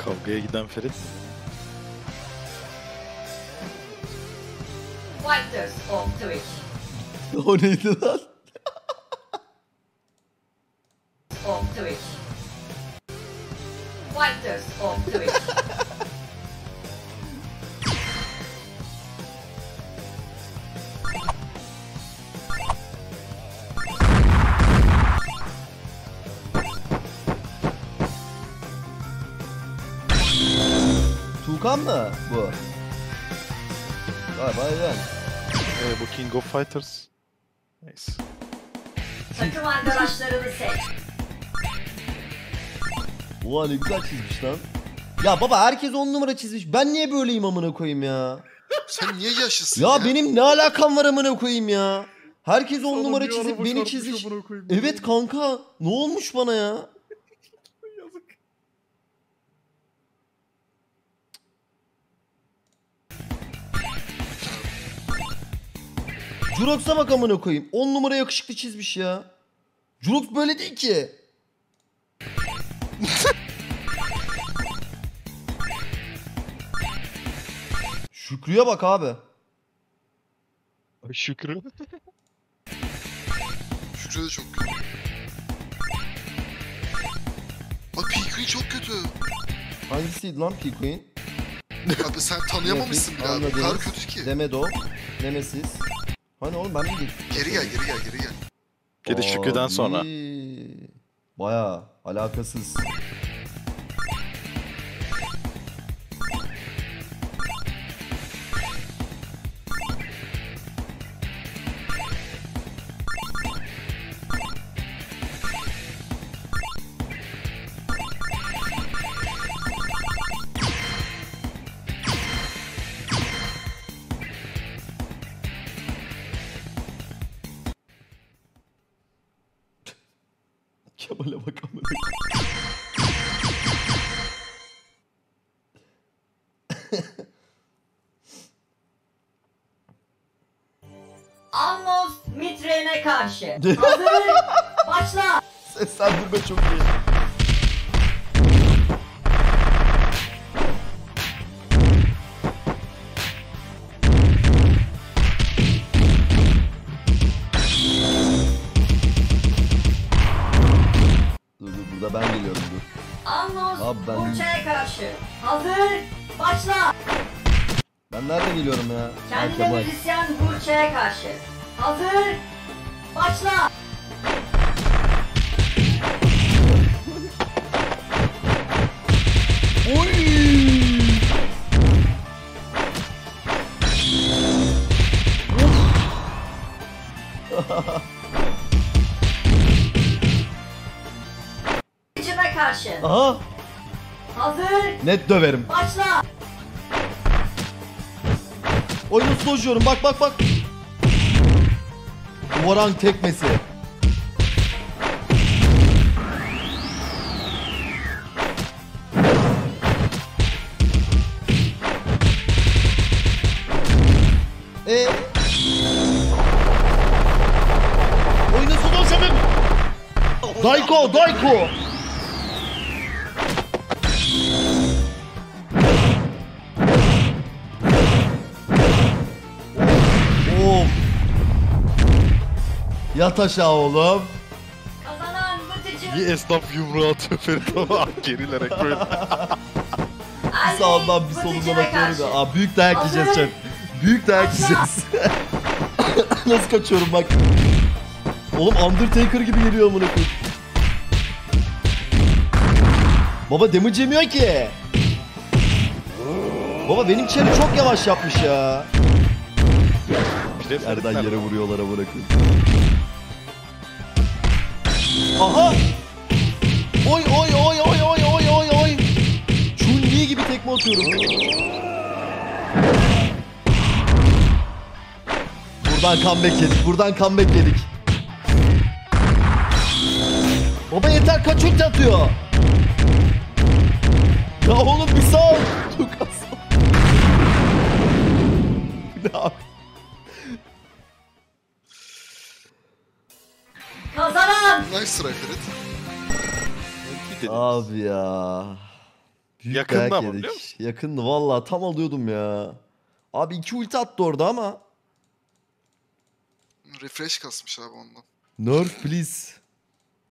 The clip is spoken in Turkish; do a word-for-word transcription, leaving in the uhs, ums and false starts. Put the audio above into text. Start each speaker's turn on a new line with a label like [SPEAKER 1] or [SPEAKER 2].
[SPEAKER 1] Kavgaya giden Ferit.
[SPEAKER 2] Fighters of Twitch.
[SPEAKER 3] O neydi lan?
[SPEAKER 2] Of Twitch. Fighters of Twitch.
[SPEAKER 3] Tuğkan mı bu? Galiba yani.
[SPEAKER 1] Ee, bu King of Fighters. Neyse.
[SPEAKER 2] Takım arkadaşlarını seç.
[SPEAKER 3] Ulan ne güzel çizmiş lan. Ya baba herkes on numara çizmiş. Ben niye böyleyim amına koyayım ya?
[SPEAKER 4] Sen niye yaşlısın
[SPEAKER 3] Ya,
[SPEAKER 4] ya?
[SPEAKER 3] benim ne alakam var amına koyayım ya? Herkes on
[SPEAKER 1] Sana
[SPEAKER 3] numara
[SPEAKER 1] bir
[SPEAKER 3] çizip
[SPEAKER 1] araba
[SPEAKER 3] beni
[SPEAKER 1] çarpmış
[SPEAKER 3] çizmiş.
[SPEAKER 1] amına koyayım.
[SPEAKER 3] Evet kanka. Ne olmuş bana ya?
[SPEAKER 1] Yazık.
[SPEAKER 3] Jurox'a bak amına koyayım. on numara yakışıklı çizmiş ya. Jurox böyle değil ki. Şükrü'ye bak abi.
[SPEAKER 1] Ay Şükrü.
[SPEAKER 4] Şükrü de çok kötü. Bak P-Queen çok kötü.
[SPEAKER 3] Hangisiydi lan P-Queen?
[SPEAKER 4] Abi sen tanıyamamışsın bile abi. O kadar kötü ki.
[SPEAKER 3] Demedo. Nemesis. Hani oğlum ben mi gittim?
[SPEAKER 4] Geri gel geri gel geri gel.
[SPEAKER 1] Kedi Şükrü'den sonra.
[SPEAKER 3] Baya alakasız. Kemal'e bak amına.
[SPEAKER 2] Almos Mitre'ne karşı. Hazır. Başla.
[SPEAKER 3] Seslendirme çok iyi. Dur dur burada ben geliyorum dur.
[SPEAKER 2] Almos
[SPEAKER 3] Abi ben-
[SPEAKER 2] Burça'ya karşı. Hazır. Başla.
[SPEAKER 3] Ben nerede geliyorum ya? Ha,
[SPEAKER 2] Kendine
[SPEAKER 3] Kemal.
[SPEAKER 2] müzisyen Burça'ya karşı. Hazır. Başla.
[SPEAKER 3] Oy!
[SPEAKER 2] Burça'ya karşı.
[SPEAKER 3] Aha!
[SPEAKER 2] Hazır.
[SPEAKER 3] Net döverim.
[SPEAKER 2] Başla.
[SPEAKER 3] Oyunu slowjuyorum bak bak bak. Warang tekmesi. Eee? Oyunu slowjuyorum. Daiko, Daiko. Of. Yat aşağı oğlum.
[SPEAKER 2] Kazanan Mıtıcı.
[SPEAKER 1] Bir esnaf yumruğu atıyor Ferit ama gerilerek böyle.
[SPEAKER 3] Bir sağından bir solundan atıyorum da. Aa, büyük dayak yiyeceğiz chat. Büyük dayak yiyeceğiz. Nasıl kaçıyorum bak. Oğlum Undertaker gibi geliyor amına koyayım. Baba damage yemiyor ki. Baba benim çarı çok yavaş yapmış ya.
[SPEAKER 1] Bir de Ferit
[SPEAKER 3] Yerden
[SPEAKER 1] nerede?
[SPEAKER 3] yere vuruyorlar amına koyayım. Aha! Oy oy oy oy oy oy oy oy. Chun-Li gibi tekme atıyorum. Buradan comeback yedik. Buradan comeback yedik. Baba yeter kaç ulti atıyor. Ya oğlum bir sağ ol. Çok az. Ne abi?
[SPEAKER 2] Kazanan
[SPEAKER 4] Nice try Ferit.
[SPEAKER 1] Ulti dediniz.
[SPEAKER 3] Abi ya. Büyük
[SPEAKER 1] Yakında
[SPEAKER 3] dayak
[SPEAKER 1] ama
[SPEAKER 3] yedik.
[SPEAKER 1] biliyor musun?
[SPEAKER 3] Yakındı valla tam alıyordum ya. Abi iki ulti attı orada ama.
[SPEAKER 4] Refresh kasmış abi ondan.
[SPEAKER 3] Nerf please.